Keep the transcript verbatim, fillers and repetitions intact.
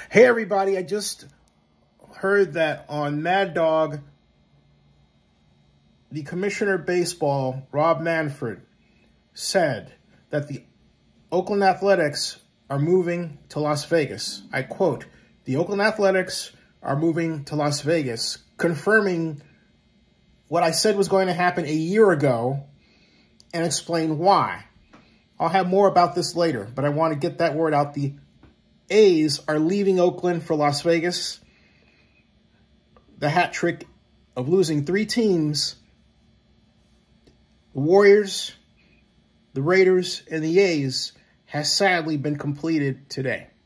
Hey everybody, I just heard that on Mad Dog, the Commissioner of Baseball, Rob Manfred, said that the Oakland Athletics are moving to Las Vegas. I quote, "The Oakland Athletics are moving to Las Vegas," confirming what I said was going to happen a year ago and explain why. I'll have more about this later, but I want to get that word out. The A's are leaving Oakland for Las Vegas. The hat trick of losing three teams, the Warriors, the Raiders, and the A's, has sadly been completed today.